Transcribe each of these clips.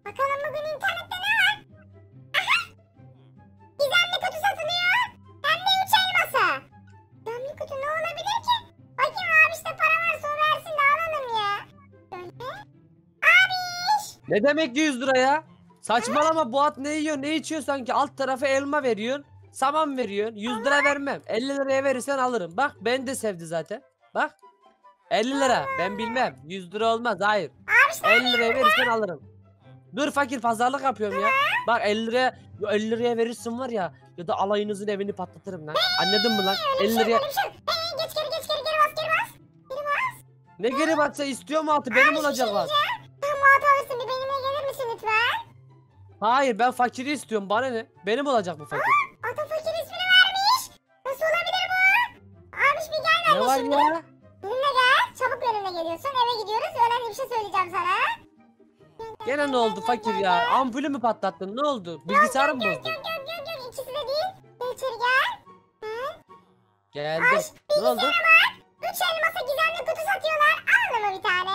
Bakalım bugün internette ne var? Aha! Gizemli kutu satılıyor. Hem de 3 elması. Gizemli kutu ne olabilir ki? Bakayım abi işte para varsa o versin de alalım ya. Şöyle. Abiş. Ne demek 100 lira ya? Saçmalama, bu at ne yiyor ne içiyor sanki, alt tarafı elma veriyorsun. Saman veriyorsun. 100 lira vermem. 50 liraya verirsen alırım. Bak ben de sevdi zaten. Bak. 50 lira. Ben bilmem. 100 lira olmaz. Hayır. Abiş ne 50 liraya verirsen alırım. Dur fakir, pazarlık yapıyorum ya. Bak 50 liraya, 50 liraya verirsin var ya, ya da alayınızın evini patlatırım lan. Anladın mı lan? 50 liraya. öyle bir şey? Geç geri geç geri geri bas geri bas. Geri bas. Ne geri batsa istiyor mu atı? Benim olacak var. Sen Muhat alırsın bir benimle gelir misin lütfen? Hayır, ben fakiri istiyorum. Bana ne? Benim olacak bu fakir. Ata fakir ismini vermiş. Nasıl olabilir bu? Abiş bir gel Ne benimle var şimdi. ya? Benimle gel. Çabuk benimle geliyorsun. Eve gidiyoruz. Önemli bir şey söyleyeceğim sana. Gene ne oldu fakir ya? Ampulü mü patlattın? Ne oldu? Bilgisayarı mı bozdun? Yok. İkisi de değil. Gel içeri gel. Geldim. Aş Ne oldu? bilgisayara bak. 3 elmasa gizemli kutu satıyorlar. Alalım mı bir tane?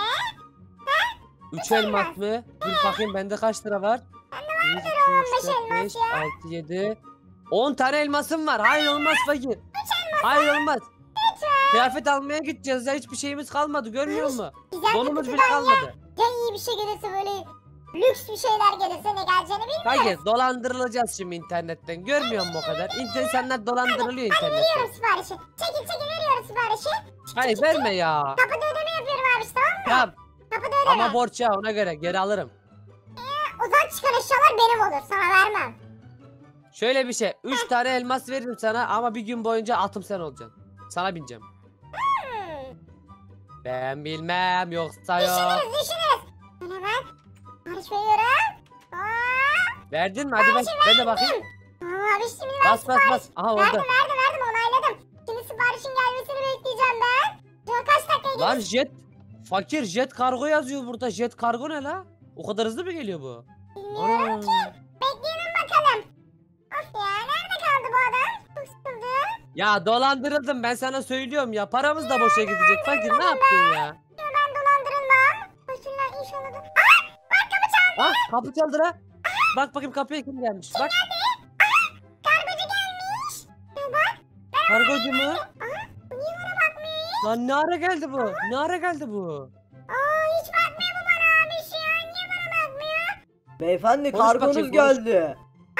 3 elmas mı? Dur bakayım bende kaç lira var? 1, 2, 3, 4, 5, 6, 7. 10 tane elmasım var. Hayır olmaz fakir. Hayır olmaz. Kıyafet almaya gideceğiz ya, hiçbir şeyimiz kalmadı, görmüyor musun? Gizemli Donumuz bile kutudan kalmadı. ya iyi bir şey gelirse böyle lüks bir şeyler gelirse ne geleceğini bilmiyorum. Hayır, dolandırılacağız şimdi internetten. Görmüyor musun o kadar? İnsanlar dolandırılıyor internetten. Veriyorum siparişi. Çekil veriyorum siparişi. Hayır verme ya. Kapıda ödeme yapıyorum abi tamam mı? Ya Kapıda ödeme. ama borç ya, ona göre geri alırım. Uzak çıkan eşyalar benim olur. Sana vermem. Şöyle bir şey, 3 tane elmas veririm sana ama bir gün boyunca atım sen olacaksın. Sana bineceğim. Hmm. Ben bilmem, yoksa yok. Düşünürüz. Ben hemen sipariş veriyorum. Aa, Verdin mi? Hadi ben de bakayım. tamam abi şimdi ben Bas bas. Aha verdim oldu. onayladım. Şimdi siparişin gelmesini bekleyeceğim ben. Şöyle kaç dakikaya gelir? Lan jet. Fakir jet kargo yazıyor burada. Jet kargo ne la? O kadar hızlı mı geliyor bu? Bilmiyorum Ana. ki. Bekleyelim bakalım. Of ya nerede kaldı bu adam? Çok sıkıldı. Ya dolandırıldım, ben sana söylüyorum ya. Paramız da boşa gidecek. Fakir ne yaptın ya? Ya ben dolandırılmam. Başımdan inşallah da. Aa! Bak kapı çaldı. Ah, kapı çaldı la. Bak bakayım kapıya kim gelmiş. Bak. Kargocu gelmiş. Ya bak. Kargocu mu? Bu niye bana bakmıyor? Lan ne ara geldi bu? Ne ara geldi bu? Aa hiç bakmıyor bu bana abi şu an. Niye bana bakmıyor? Beyefendi Konuş kargonuz bakayım, konuş. geldi.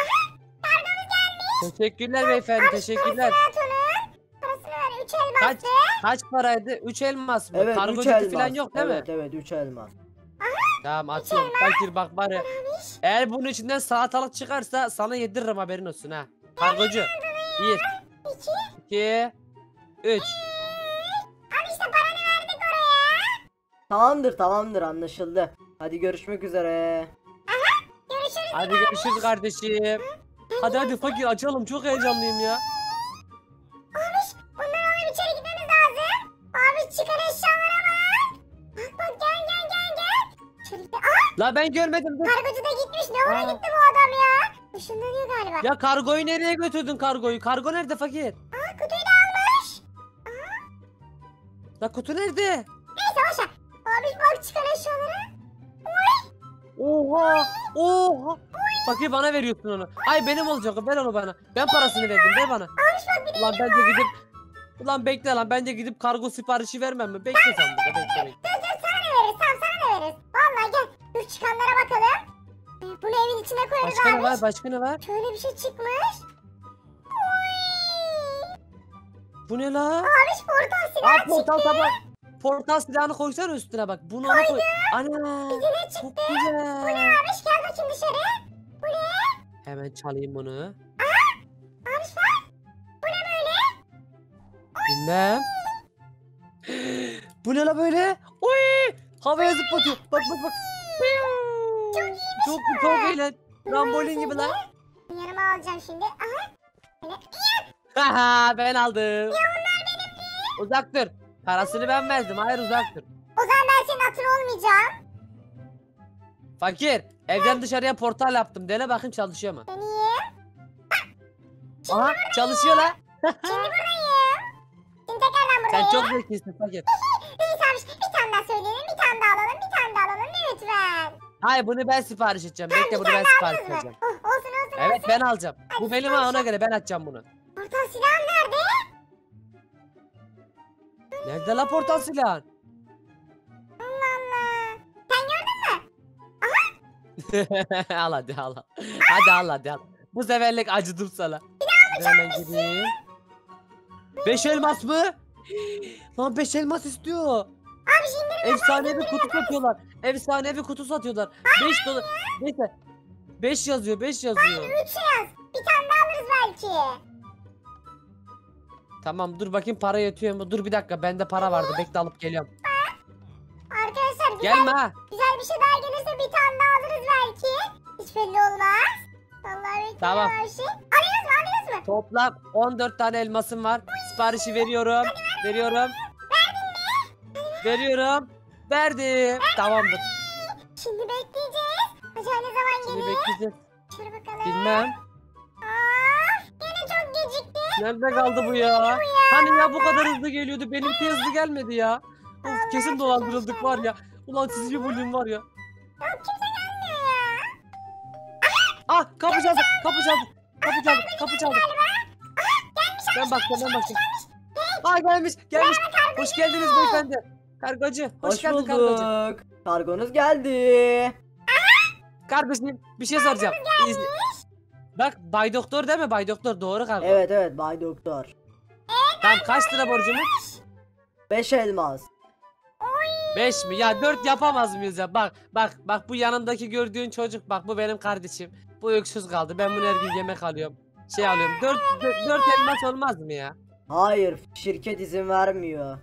Teşekkürler beyefendi, teşekkürler. Rahatunun parasını ver. 3 elmas. Kaç paraydı? 3 elmas mı? Evet Kargo 3 jeti elmas. falan yok değil mi? Evet 3 elmas. Tamam atıyorum. Fakir bak bari. Eğer bunun içinden salatalık çıkarsa sana yediririm, haberin olsun ha. Kargocu. 1, 2. 2, 3. Abi işte paranı verdik oraya. Tamamdır anlaşıldı. Hadi görüşmek üzere. Görüşürüz. Hadi görüşürüz kardeşim. Hadi fakir açalım, çok heyecanlıyım ya. Abi bundan alıp içeri gitmemiz lazım. Abi çıkan eşyalara bak. Bak gel. İçeri git. Aa La ben görmedim. Dur. kargocu da gitmiş. Ne oraya Aa. gitti bu adam ya? Işınlanıyor galiba. Ya kargoyu nereye götürdün kargoyu? Kargo nerede fakir? Aa kutuyu da almış. La kutu nerede? Neyse boşver. Abi bak çıkan eşyalara. Oha! Oha! Fakir bana veriyorsun onu. Ay benim olacak o, ver onu bana. Ben parasını verdim, ver bana. Ulan ben de gidip Ulan bekle lan, ben de gidip kargo siparişi vermem mi? Bekle sen burada, bekle. Dur sana ne veririz? Tamam sana ne veririz? Vallahi gel. Dur çıkanlara bakalım. Bunu evin içine koyarız Başka ne abi. var? Başka ne var? Şöyle bir şey çıkmış. Bu ne la? Abi portal silah Aa, portal çıktı. tabak. Portal silahını koysana üstüne bak. Bunu ona koy. Ana! Ne çıktı? Çok Bu ne güzel. abi? Gel bakayım dışarı. Bu ne? Hemen çalayım bunu. Abi bak. Bu ne böyle? Bilmem. Bu ne la böyle? Oy! Havaya zıplatıyor. Bak. Çok eğlen. Rambolin gibi lan. Yanıma alacağım şimdi. Aha. Böyle. Haha, ben aldım. Uzak dur. Parasını ben verdim. Hayır, uzak dur. O zaman ben senin atın olmayacağım. Fakir. Evden dışarıya portal yaptım. Dene bakayım çalışıyor mu? Deneyeyim. Aha, çalışıyor la. Şimdi buradayım. Şimdi tekrardan Sen buradayım. çok zekisin fakir. Neyse abi bir tane daha söyleyelim. Bir tane daha alalım. Lütfen. Hayır bunu ben sipariş edeceğim. Tamam, Bekle bir bunu ben tane daha sipariş aldınız mı? edeceğim. Oh, olsun. Evet ben alacağım. Bu benim ha, ona göre ben açacağım bunu. Portal silahım nerede? Nerede la portal silahın? Allah Allah. Sen gördün mü? Al hadi al. Hadi al hadi al. Bu seferlik acıdım sana. Ben hemen gideyim. 5 elmas mı? Lan 5 elmas istiyor. Abi şimdi Efsanevi kutu satıyorlar. Efsanevi kutu satıyorlar. 5 dolar. Neyse. 5 yazıyor 5 yazıyor. 3 yaz. Bir tane daha alırız belki. Tamam dur bakayım para yetiyor mu? Dur bir dakika bende para vardı. Bekle alıp geliyorum. Arkadaşlar güzel, Gelme ha. güzel bir şey daha gelirse bir tane daha alırız belki. Hiç belli olmaz. Vallahi bekliyorum Tamam. her şey. Alıyoruz mu? Toplam 14 tane elmasım var. Siparişi veriyorum. Veriyorum. Veriyorum. Verdim. Tamamdır. Şimdi bekleyeceğiz. Acaba ne zaman Şimdi gelir? bekleyeceğiz. Şöyle bakalım. Bilmem. Yine çok gecikti. Nerede kaldı bu ya? Hani ya bu kadar hızlı geliyordu. Benimki hızlı gelmedi ya. Of kesin dolandırıldık var ya. Ulan siz bir bölüm var ya. Yok kimse gelmiyor ya. Ah kapı çaldı. Kapı çaldı. Kapı çaldı. Kapı çaldı. Ben bakacağım. Aa gelmiş. Hoş geldiniz beyefendi. Kargocu. Hoş geldin kargocu. bulduk. Kargonuz geldi. Kardeşim bir şey soracağım. Bak Bay Doktor değil mi? Bay Doktor doğru kargo. Evet Bay Doktor. Tamam kaç lira borcumuz? 5 elmas. 5 mi? Ya 4 yapamaz mıyız ya? Bak bu yanındaki gördüğün çocuk bak bu benim kardeşim. Bu öksüz kaldı. Ben bunu her gün yemek alıyorum. Şey alıyorum. 4 elmas olmaz mı ya? Hayır şirket izin vermiyor.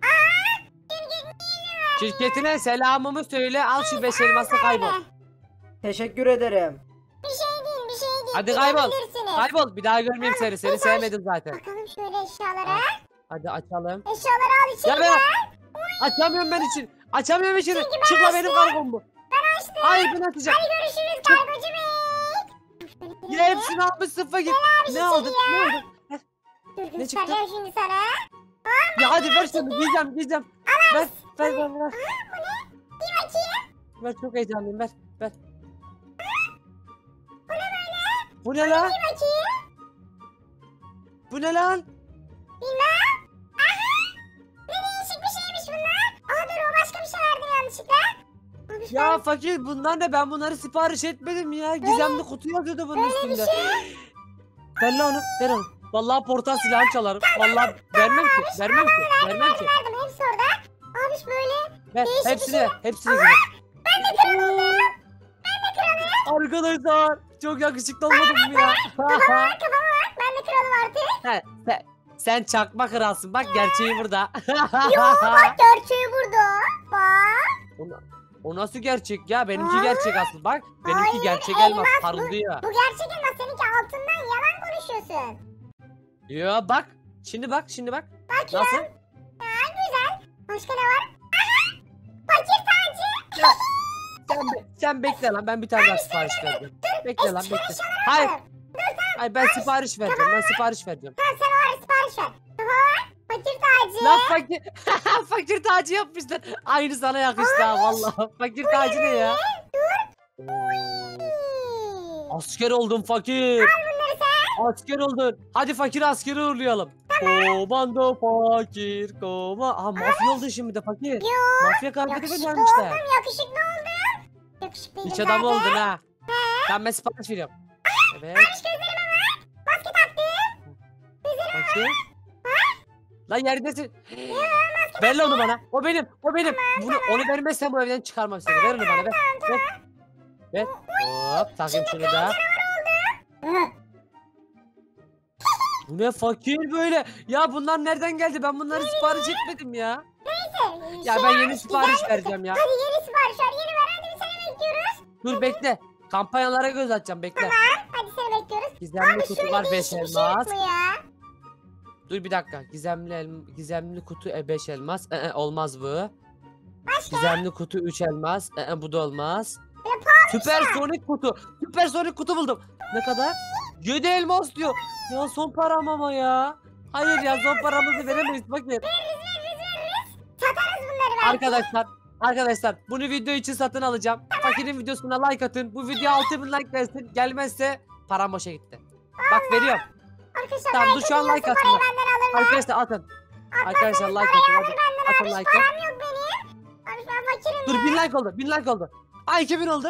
Şirketine selamımı söyle. Al şu 5 elması kaybol. Teşekkür ederim. Bir şey değil. Hadi kaybol. Gidebilirsiniz. Kaybol. Bir daha görmeyeyim seni. Seni sevmedim zaten. Bakalım şöyle eşyalara. Hadi açalım. Eşyaları al içeri. Ya ben açamıyorum ben için. Açamıyorum içeri. Çıkma benim kargom bu. Hayır ben açacağım. Görüşürüz kargocu bey. Ya hepsini almışsın fakir. Ne aldın? Ne aldın? Dur Ne çıktı? göstereceğim şimdi sana. Ya hadi ver şunu. Giyeceğim. Ver. Bir bakayım. Ver çok heyecanlıyım. Ver. Bu ne lan? Bir bakayım. Bu ne lan? Bilmem. Ne değişik bir şeymiş bunlar. Aa dur o başka bir şey verdim yanlışlıkla. Abi şu Ya an fakir bunlar ne? Ben bunları sipariş etmedim ya. Gizemli kutu yazıyordu bunun böyle bir üstünde. şey. Ver lan onu. Ver onu. Vallahi portal silahını çalarım. Vallahi vermem ki. Vermem ki. Verdim hepsi orada. Abi böyle. Ver. Değişik bir Hepsini. şey. Hepsini gidelim. Arkadaşlar çok yakışıklı olmadım mı ya? Kafama bak ben de kralım artık. He, sen çakma kralsın. Bak gerçeği burada. Yo bak gerçeği burada. Bak. O nasıl gerçek ya? Benimki Aa. gerçek asıl. Bak benimki Hayır, gerçek elmas elmas bu. parıldıyor. Bu gerçek elmas seninki altından yalan konuşuyorsun. Ya bak. Şimdi bak. Bak ya. Nasıl? Güzel. Başka ne var? Aha. Fakir tacı. Sen bekle lan. Ben bir tane daha sipariş vereceğim. Bekle lan bekle. Hayır. Hayır ben sipariş vereceğim. Tamam sen o ara sipariş ver. Tamam. Fakir tacı. Lan fakir. Fakir tacı yapmışlar. Aynı sana yakıştı ha vallahi. Fakir tacı ne ya? Asker oldun fakir. Asker oldun. Hadi fakir askeri uğurlayalım. Komando fakir Aha mafya oldun şimdi de fakir. Mafya kıyafeti Yakışıklı göndermişler. oldum. Yakışıklı oldum. Yakışıklıyım İç adamı zaten. oldun ha. Tamam ben sipariş veriyorum. Evet. Maske taktım. Bakayım. Lan yerindesin. Ver lan onu bana. O benim. Onu vermezsen bu evden çıkarmam seni. Ver onu bana. Ver. Hop takayım şunu da. Bu ne fakir böyle? Ya bunlar nereden geldi? Ben bunları sipariş etmedim ya. Ya ben yeni sipariş vereceğim ya. Hadi yeni sipariş ver. Yeni ver. Hadi seni bekliyoruz. Dur bekle. Kampanyalara göz atacağım bekle. Hadi seni bekliyoruz. Gizemli Abi kutu şöyle var 5 değişik bir şey yok elmas. mu ya? Dur bir dakika. Gizemli kutu 5 elmas. Olmaz bu. Gizemli kutu 3 elmas. Bu da olmaz. Süpersonik kutu buldum. Ne kadar? 7 elmas diyor. Ya son param ama ya. Hayır ya son paramızı veremeyiz fakir. Satarız bunları belki. Arkadaşlar bunu video için satın alacağım. Fakirin videosuna like atın. Bu video 6000 like gelsin. Gelmezse param boşa gitti. Bak veriyorum. Arkadaşlar Tamam, like dur şu an atın, like yoksa atın. parayı benden alırlar. Arkadaşlar atın. Arkadaşlar like atın. Hadi. Atın Abi like'ı. param yok benim. Abi ben fakirim Dur ya. 1000 like oldu. 1000 like oldu. Ay 2000 oldu.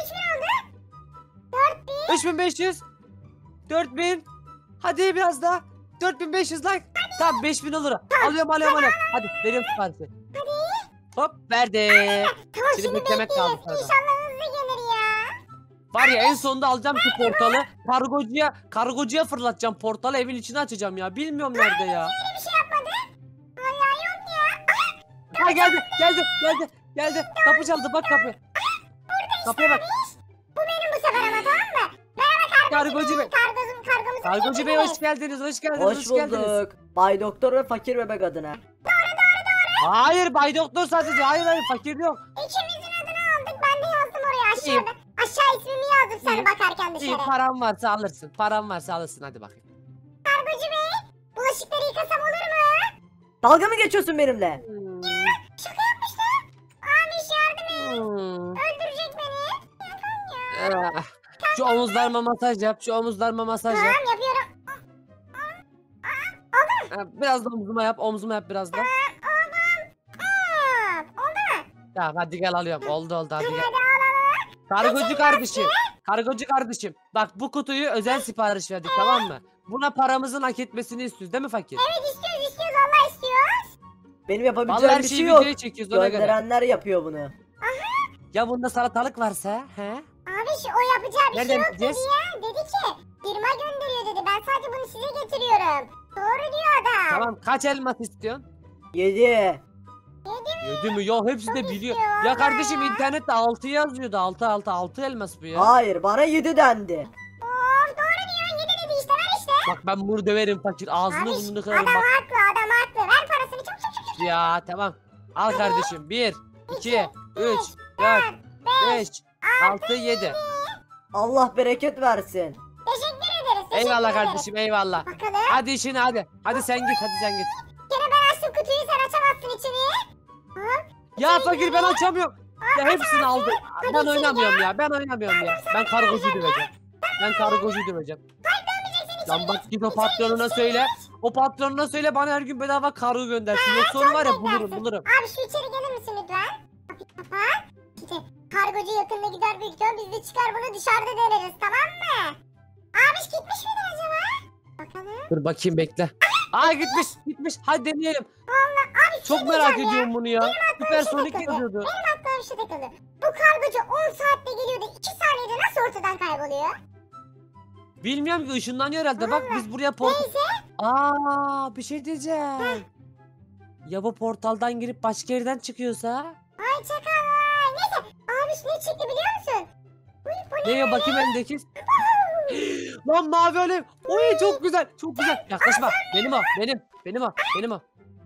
3500. 4000. Hadi biraz daha. 4500 like. Tamam 5000 olur. Alıyorum. Hadi veriyorum siparişi. Hop verdim. Tamam Şimdi şimdi beklemek bekleyiz. lazım sonra. İnşallah hızlı gelir ya. Var ya en sonunda alacağım şu portalı. Kargocuya fırlatacağım portalı, evin içine açacağım ya. Bilmiyorum nerede ya. Bir şey yapmadı. Hala yok ya. Ha geldi. Kapı çaldı bak kapı. Kapıya bak. Bu benim bu sefer ama tamam mı? Merhaba Kargocu bey. Kargomuzu Kargocu bey getirdiniz. hoş geldiniz. Hoş bulduk. Bay Doktor ve Fakir Bebek adına. Hayır Bay Doktor sadece. Hayır fakir yok. İkimizin adını aldık. Ben de yazdım oraya İyi. aşağıda. Aşağı ismimi yazdım sen İyi. bakarken İyi dışarı. param varsa alırsın. Param varsa alırsın hadi bakayım. Kargocu bey. Bulaşıkları yıkasam olur mu? Dalga mı geçiyorsun benimle? Şaka yapmışlar. Abi yardım et. Hmm. Öldürecek beni. Ah. Şu omuzlarıma masaj yap. Tamam yapıyorum. Biraz da omzuma yap biraz da. Oldu mu? Ya hadi gel alıyorum. Oldu hadi gel. Hadi al. Kargocu kardeşim. Bak bu kutuyu özel sipariş verdik tamam mı? Buna paramızın hak etmesini istiyoruz değil mi fakir? Evet istiyoruz valla istiyoruz. Benim Vallahi yapabileceğim her bir şeyi şey yok. videoya çekiyoruz ona göre. Gönderenler yapıyor bunu. Ya bunda salatalık varsa he? Abi o yapacağı bir Nereden şey yok dedi bileceğiz? ya. Dedi ki firma gönderiyor dedi. Ben sadece bunu size getiriyorum. Doğru diyor adam. Tamam kaç elmas istiyorsun? 7. 7 mi? Ya hepsi de Çok biliyor. istiyor Ya ama kardeşim ya. internette 6 yazıyordu. 6 elmas bu ya. Hayır, bana 7 dendi. Of doğru diyor. 7 dedi işte ver işte. Bak ben bunu döverim fakir. Ağzını Abi burnunu adam kırarım bak. haklı. Ver parasını çok. Ya tamam. Al kardeşim. 1, 2, 3, 4, 5, 6, 7. Allah bereket versin. Teşekkür ederiz. Eyvallah kardeşim eyvallah. Bakalım. Hadi işine hadi. Hadi sen git. Gene ben açtım kutuyu sen açamazsın içini. Ya fakir ben açamıyorum. Ya hepsini aldı. Ben içeri oynamıyorum ya. Ben kargocuyu döveceğim. Lan bak git o patronuna söyle. O patronuna söyle bana her gün bedava kargo göndersin. Yoksa onu var ya bulurum. Abi şu içeri gelir misin lütfen? Kapıyı kapat. İşte kargocu yakında gider büyük ihtimal biz de çıkar bunu dışarıda deneriz tamam mı? Abi gitmiş midir acaba? Bakalım. Dur bakayım bekle. Aa gitmiş. Hadi deneyelim. Abi Çok şey merak diyeceğim ya. ediyorum bunu ya. Süpersonik takıldı. yazıyordu. Benim aklıma bir şey takıldı. Bu kargocu 10 saatte geliyordu. 2 saniyede nasıl ortadan kayboluyor? Bilmiyorum ki ışınlanıyor herhalde. Bak biz buraya portal... Neyse. Aa bir şey diyeceğim. Ya bu portaldan girip başka yerden çıkıyorsa? Ay çakal vay. Neyse. Abi ne çıktı biliyor musun? Uy bu ne? Neye bakayım elimdeki? Lan mavi alev. Oy çok güzel. Yaklaşma. Benim o.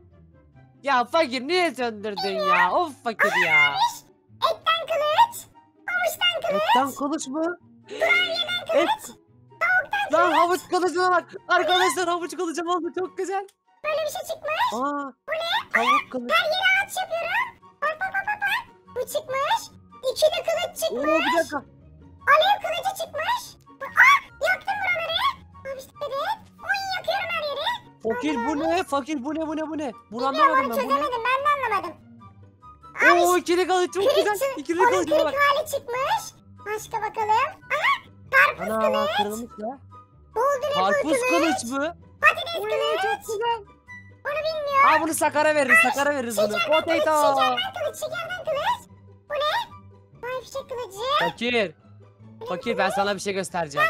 Ya fakir niye söndürdün ya? Of fakir ya. Etten kılıç. Havuçtan kılıç. Etten kılıç mı? Et. Lan havuç kılıcına bak. Arkadaşlar havuç kılıcım oldu çok güzel. Böyle bir şey çıkmış. Aa. Tavuk kılıç. Her yere atış yapıyorum. Bak. Bu çıkmış. İkili kılıç Oo çıkmış. bir dakika. Alev kılıcı çıkmış. Yaktım buraları. Abi işte evet. Oy yakıyorum her yeri. Fakir bu ne? Fakir bu ne? Bunu Bilmiyorum anlamadım onu ben. Bu ne? çözemedim ben de anlamadım. Oo ikili kılıç çok güzel. İkili Onun kılıcına kırık bak. hali çıkmış. Başka bakalım. Karpuz Ana kılıç. kırılmış ya. Golden apple Karpuz kılıç. kılıç mı? Patates kılıç. Çok güzel. Bunu bilmiyorum. Aa bunu Sakar'a veririz bunu. Potato. Şekerden kılıç. Bu ne? Vay fişek kılıcı. Fakir ben sana bir şey göstereceğim.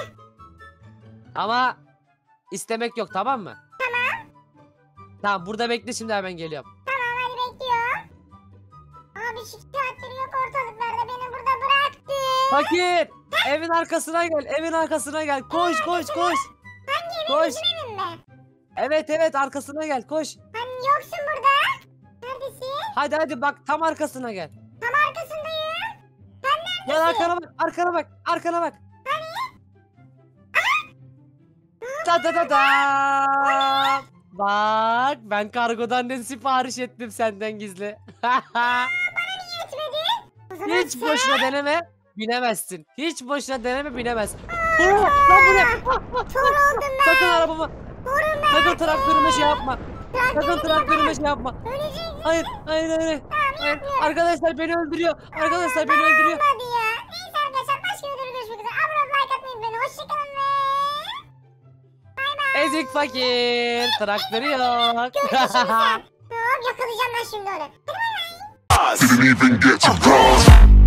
Ama istemek yok tamam mı? Tamam burada bekle şimdi hemen geliyorum. Tamam hadi bekliyorum. Abi şu saatleri yok ortalıklarda beni burada bıraktı. Fakir evin arkasına gel. Koş. Koş. Benim mi? Evet arkasına gel koş. Hani yoksun burada. Neredesin? Hadi bak tam arkasına gel. Tam arkasındayım. Gel arkana bak. Ta. Bak ben kargodan ne sipariş ettim senden gizli. Etmedin zaman Hiç sen- boşuna deneme. Binemezsin. Hiç boşuna deneme binemezsin. Lan bu ne? Kör oldum ben. Sakın arabama. Körüm ben. Sakın traktörüme şey yapma. Sakın Traktörü traktörüme şey yapma. Ölecek. Hayır, hayır, hayır. Hayır. Arkadaşlar beni öldürüyor. Arkadaşlar beni öldürüyor. Hadi ya. Neyse arkadaşlar başka videoda görüşmek üzere. Abone olup like atmayı unutmayın. Hoşçakalın ve... Ezik fakir. Traktörü yok. Tamam yakalayacağım ben şimdi onu. Didn't even get to cross.